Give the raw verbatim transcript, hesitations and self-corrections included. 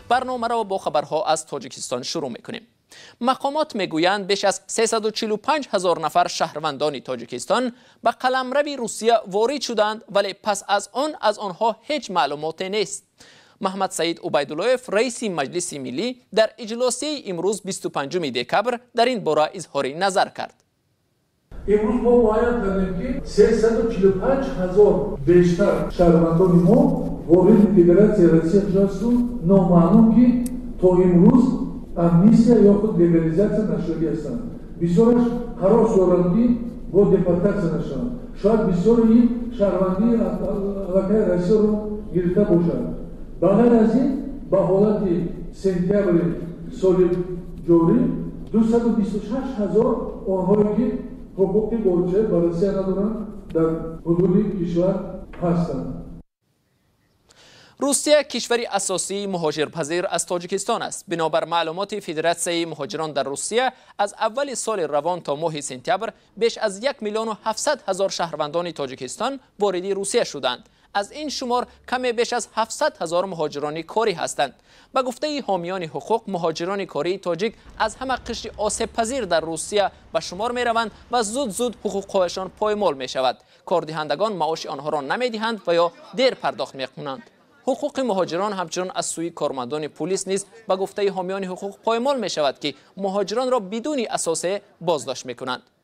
برنامه را با خبرها از تاجیکستان شروع میکنیم. مقامات میگویند بیش از سیصد و چهل و پنج هزار نفر شهروندان تاجیکستان به قلمرو روسیه وارد شدند، ولی پس از آن از آنها هیچ معلوماتی نیست. محمد سعید عبیداللهیف رئیس مجلس ملی در اجلاسی امروز بیست و پنجم دکبر در این باره اظهار نظر کرد. امروز ما باید کنیم که سیصد و چهل و پنج هزار بیشتر شهروندان ما وارد فدراسیای روسیه شدند، نامعلوم که تا امروز امنیستیا یا خود لیگالیزاسیا نشده هستند. بسیارش حراس دارند که با دپورتاسیا نشوند. شاید بسیاری شهروندی علاقه روسیه رو گرفته باشند. بغیر از این به حالت سپتامبر سال جاری دویست و بیست و شش هزار آنهایی که حقوق بازنشستگی به روسیه ندارند در حدود کشور هستند. روسیه کشوری اساسی مهاجرپذیر از تاجیکستان است. بنابر معلومات فدراسیای مهاجران در روسیه از اول سال روان تا ماه سپتامبر بیش از یک میلیون و هفتصد هزار شهروندان تاجیکستان وارد روسیه شدند. از این شمار کمی بیش از هفتصد هزار مهاجران کاری هستند. به گفته حامیان حقوق، مهاجران کاری تاجیک از همه قشر آسیب پذیر در روسیه به شمار می روند و زود زود حقوقشان پایمال می شود. کاردهندگان معاش آنها را نمی دهند و یا دیر پرداخت می کنند. حقوق مهاجران همچنان از سوی کارمندان پلیس نیز به گفته حامیان حقوق پایمال می شود که مهاجران را بدون اساس بازداشت می کنند.